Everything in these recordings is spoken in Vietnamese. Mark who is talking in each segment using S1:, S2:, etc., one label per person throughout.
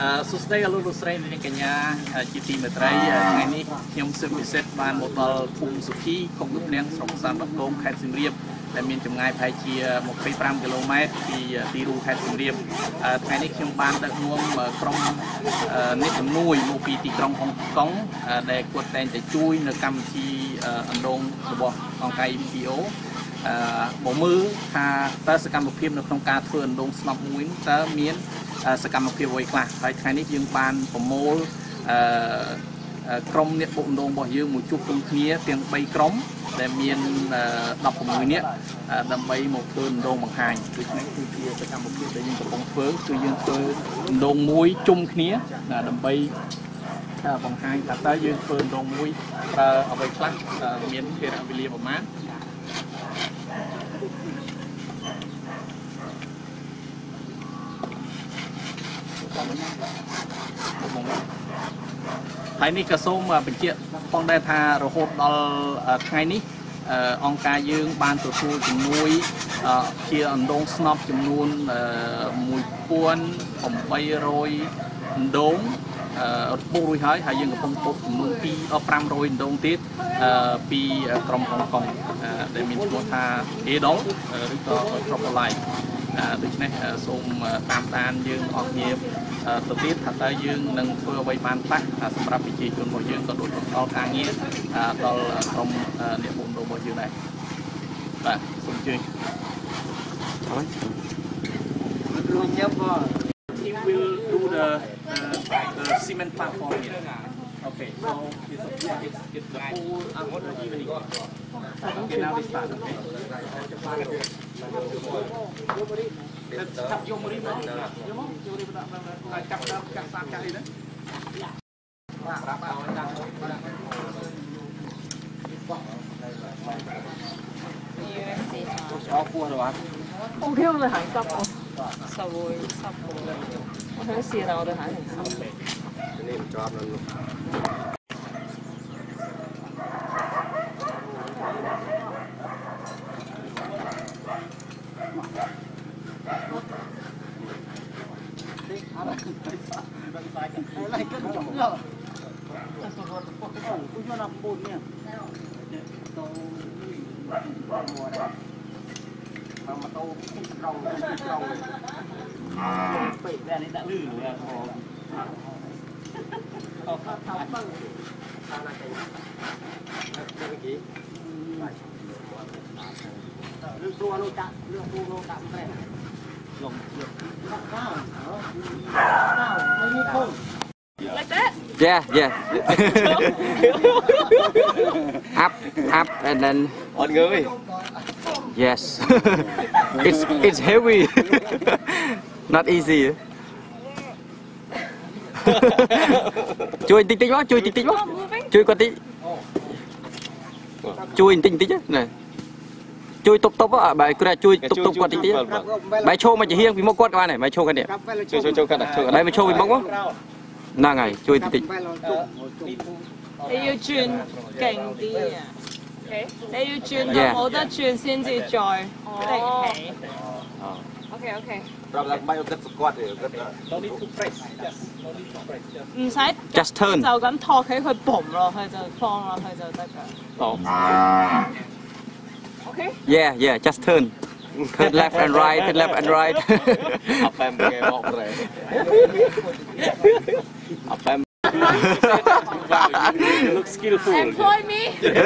S1: สุดท้ายเราดูสไลด์ในกันยาจิตติเมตรัยไงนี้ยมสืบพิเศษบานโมดลภูมิสุขีของลูกเลี้ยงสองสามบักโกงแคดซิมเรียบแต่มีจำง่ายภายเชียหมกไป3 กิโลเมตรที่ตีรูแคดซิมเรียบไงนี้ยมบานตะนวมกรมนิสมุยโมปีตีกรมของกองได้กดแทนจะช่วยในกรรมที่อันดงระบบของไกพีโอบ่มือหาตาสกรรมเพียบในโครงการเฟื่อนดงสนับมุ้งตาเมียนสกรรมเพียบไว้กลางภายในนี้ยังบานผมโมลกรมเนี่ยปุ่มดงบ่อยืมหมู่จุกตรงนี้เตียงใบกรมแต่เมียนดับผมมือเนี่ยดำใบหมกเฟื่อนดงบางหายคือในคือเพียสกรรมเพียบได้ยิงกระปองเฟื่องคือยังเฟื่อนดงมุ้ยจุ่มนี้ดำใบบางหายแต่ตายังเฟื่อนดงมุ้ยเอาไปคลักเมียนเทระวิเลียประมาณไทยนี่กระทรวงเป็นเจ้าป้องได้ทาเราโหดดอลไงนี้องการยืงบานตัวทูจำนวนเชียร์ดงสนอบจำนวนมวยป้วนผมไปโรยดงปูรุยหายยืงกับพงปุ๊บจำนวนปี5โรยดงติดปีกรมฮ่องกงได้มีตัวทาเอดงหรือก็ครอบไลដូច្នេះសូមតាមដានយើងអស់គ្នាទៅទៀតថាតើយើងនឹងធ្វើអ្វីបានខ្លះសម្រាប់ប្រជាជនរបស់យើងក៏ដូចដល់ការងារដល់ក្រុមអ្នកបុណ្យរបស់យើងដែរបាទសូមអញ្ជើញហើយលោកញ៉ាំបង He will do the cement platform here. Okay, so it's the whole after evening. Okay, now we start. Okay. Cặp vô một đi đó, vô đi cặp sam cái đi đấy. Không thiếu là hải sập không? Sập rồi, sập rồi. Tôi thấy xì nào tôi hải thành sập. Cái này cho nó luôn. Mà tô không rau bị ra đến đã lử rồi thao bơ sao là cái gì lương tua lô tạm này lồng cao like that
S2: yeah up and then
S3: on người
S2: yes it's heavy not easy chui tinh quá chui quá chui con tí chui tinh chứ này chui tục á bài cứ chui tục con tí bài show mà chỉ hiên vì mốc quất qua này bài show cái này
S3: show cái này
S2: bài show vì mốc quá nào ngày chui tinh
S4: 你要轉勁啲啊！你要轉到冇得轉先至再定起。OK。唔使
S2: just turn
S4: 就咁托起佢嘣落去就放落去就得㗎。
S2: 好。
S4: OK。
S2: Yeah just turn left and right
S3: up em nghe một rồi up em
S1: look skillful.
S4: Employ me.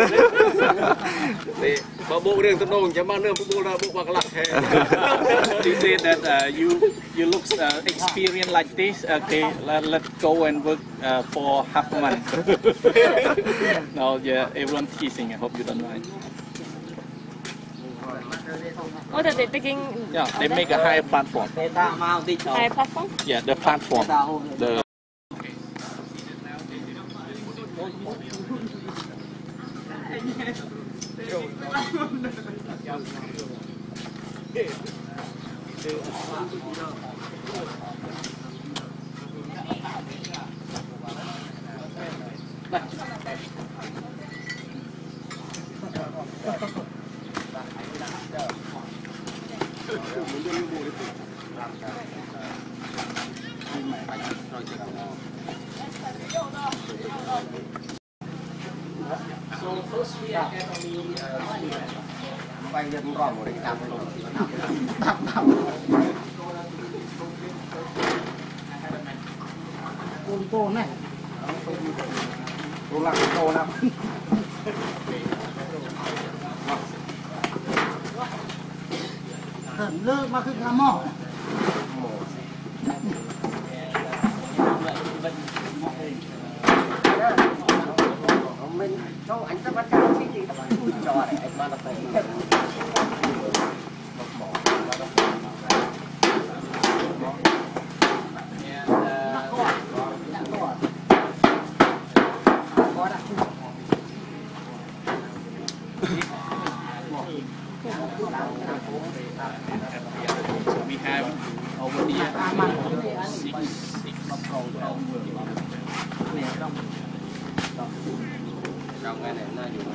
S3: Mà bộ riêng tôi nói chẳng bao nhiêu bộ ra bộ bạc lạc hè.
S1: You say that you look experienced like this. Okay, let's go and work for half a month. No, yeah, everyone teasing. I hope you don't mind.
S4: What are they taking?
S1: Yeah, they make a higher platform.
S4: High platform?
S1: Yeah, the platform. The So first we are getting
S5: quay dân rong của đánh tạm cô này cô làm cô làm thần lơ mà cứ làm mỏ mình cho anh sẽ bắt đầu chỉ cho này anh mà là phải
S1: we have over here 6
S3: trong cái này nó dùng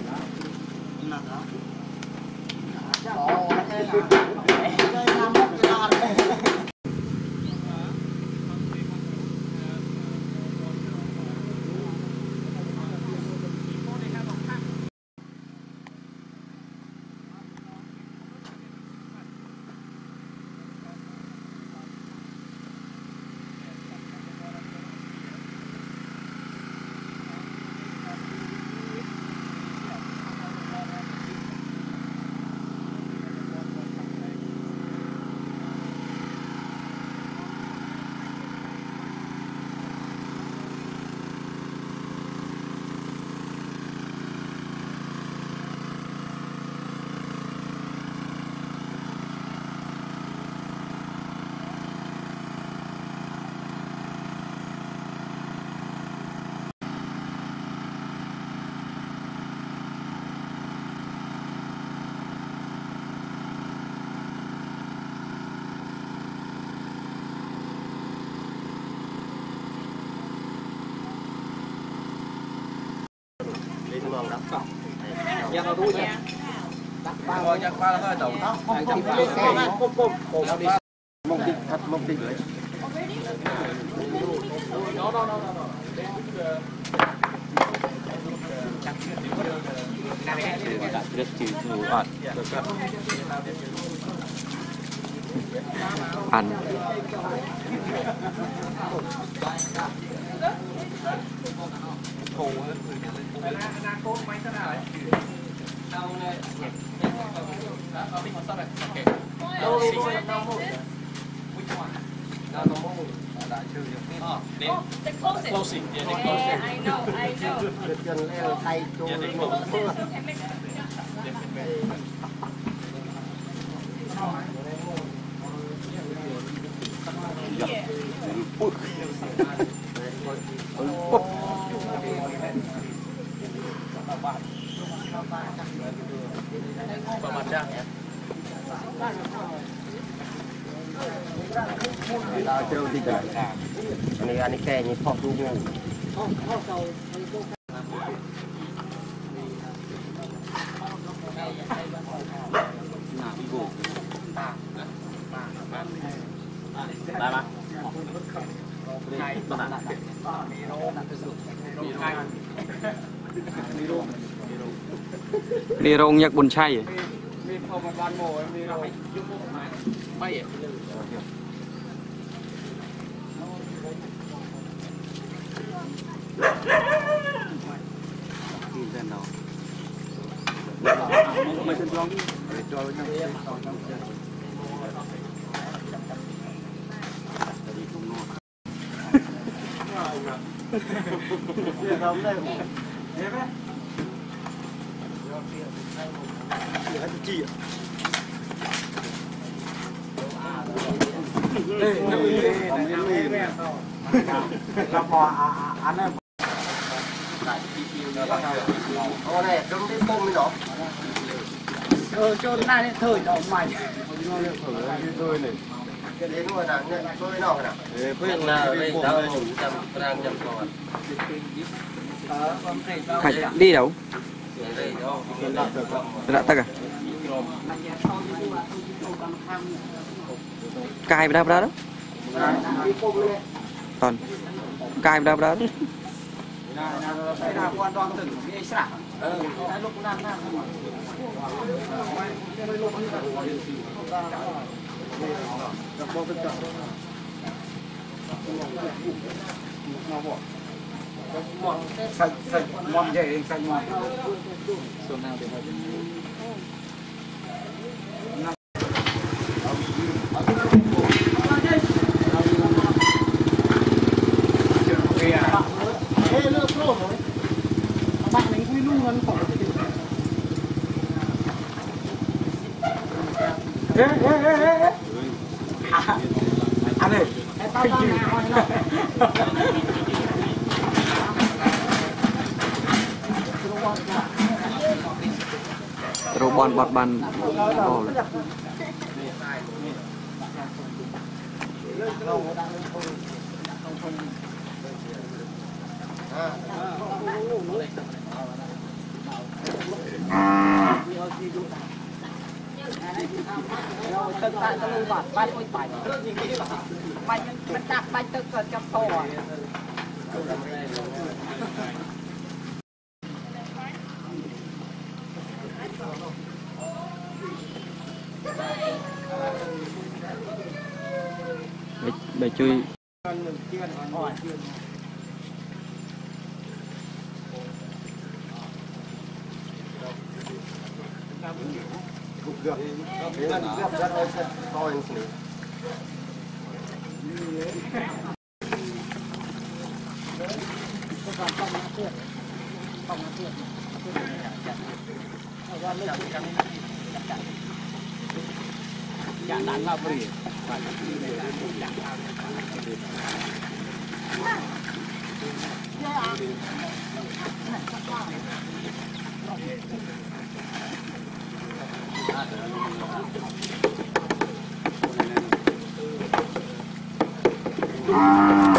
S5: Dạ nó đuôi nha. Rồi chắc qua thôi đầu nó không không mông đi thật mông đi đấy.
S2: rất chịu nhiều ăn
S4: The closest. Yeah, I know.
S5: Chân leo tay trôi một mưa. Tao chơi đi chơi. Anh kè như phọc luôn.
S2: đi rong nhạc buồn chay Ô này, trông đi bông đi đó. Cho này lên thời đó mày. Tôi này. Cái đến rồi nào, tôi nào cái nào.
S3: khuyên là đây đang ngủ trong đang nhầm còn
S2: Khải đi đâu đã tất cả cài vào đó còn cài đập đó
S5: cái nào quan đoan từng cái sạ cái lúc nam nam xanh xanh ngon vậy xanh ngon số nào thì anh ơi
S2: robot bọt bàn
S5: tân tại nó lưu bạt bát ôi bạch bạchมันจับbạchตึกเกิดกับตัว
S2: để chui
S5: Jangan danlah beri.
S2: Ah.